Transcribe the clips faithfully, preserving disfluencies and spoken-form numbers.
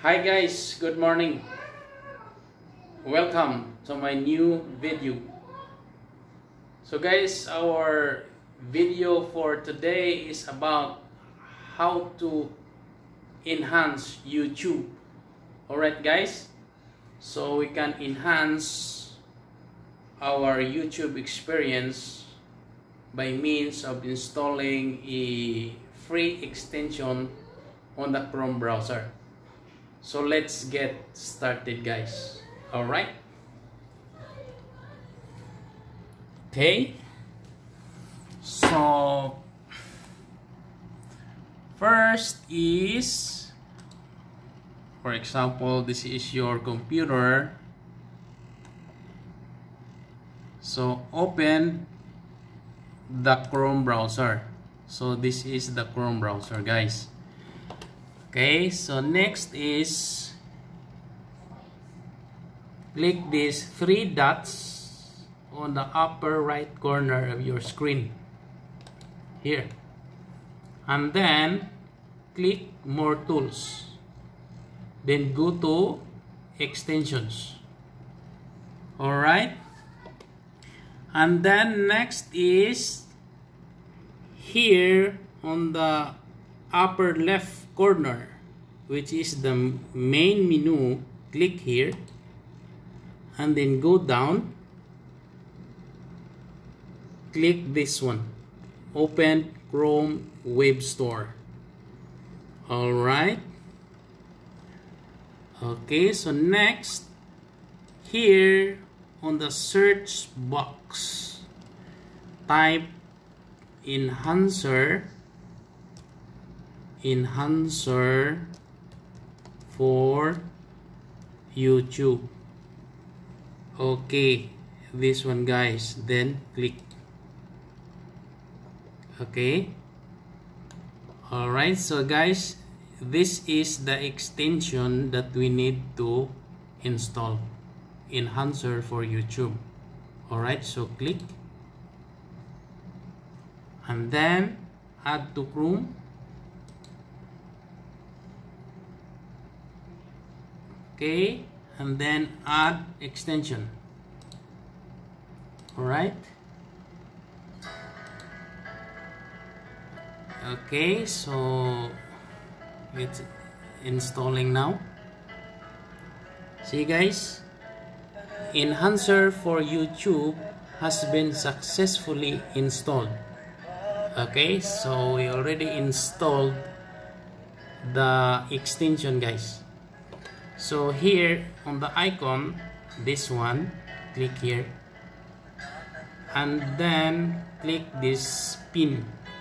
Hi guys, good morning. Welcome to my new video. So guys, our video for today is about how to enhance YouTube. Alright guys, so we can enhance our YouTube experience by means of installing a free extension on the Chrome browser. So let's get started guys. Alright. Okay. So first is, for example, this is your computer. So open the Chrome browser. So this is the Chrome browser guys. Okay, so next is click these three dots on the upper right corner of your screen here, and then click more tools, then go to extensions. All right, and then next is here on the upper left corner, which is the main menu. Click here and then go down, click this one, open Chrome Web Store. All right, okay, so next here on the search box, type enhancer enhancer for YouTube. Okay, this one guys, then click. Okay, all right, so guys, this is the extension that we need to install, enhancer for YouTube. All right, so click and then add to Chrome. Okay, and then add extension. All right, okay, so it's installing now. See guys, enhancer for YouTube has been successfully installed. Okay, so we already installed the extension guys. So here on the icon, this one, click here and then click this pin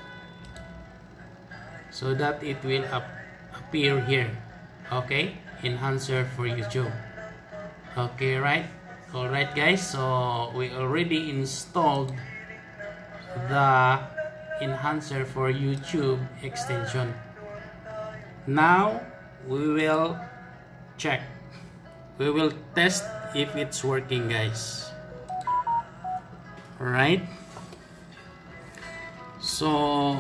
so that it will up appear here. Okay, enhancer for YouTube. Okay, right? All right guys, so we already installed the enhancer for YouTube extension. Now we will check, we will test if it's working guys. All right, so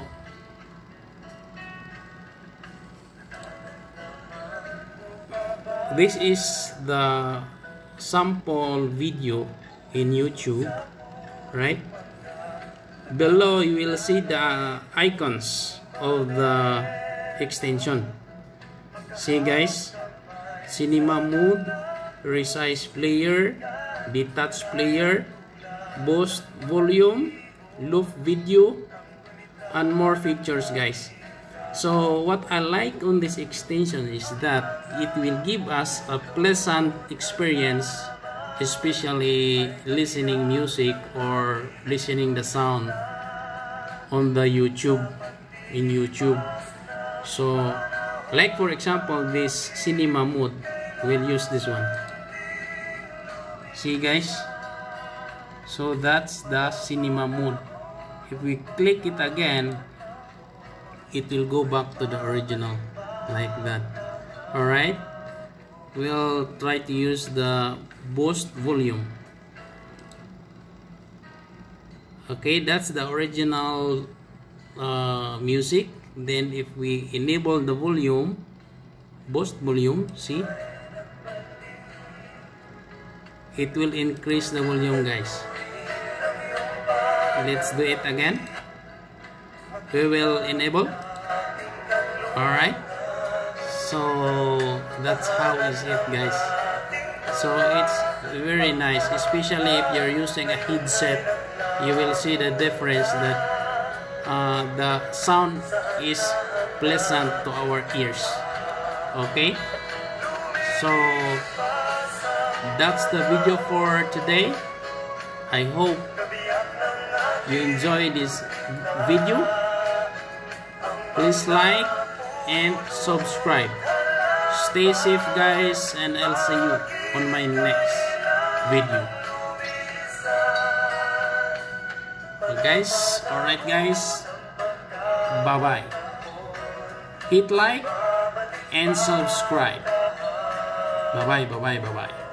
this is the sample video in YouTube, right? Below you will see the icons of the extension. See guys, cinema mode, resize player, detach player, boost volume, loop video, and more features guys. So what I like on this extension is that it will give us a pleasant experience, especially listening music or listening the sound on the YouTube, in YouTube. So like for example, this cinema mode, we'll use this one. See guys, so that's the cinema mode. If we click it again, it will go back to the original like that. All right, we'll try to use the boost volume. Okay, that's the original uh, music. Then if we enable the volume, boost volume. See, it will increase the volume, guys. Let's do it again. We will enable. Alright, so that's how is it, guys. So it's very nice, especially if you're using a headset. You will see the difference that uh, the sound is pleasant to our ears. Okay, so that's the video for today. I hope you enjoy this video. Please like and subscribe. Stay safe, guys, and I'll see you on my next video. So guys, alright guys, bye bye. Hit like and subscribe. Bye bye, bye bye, bye bye.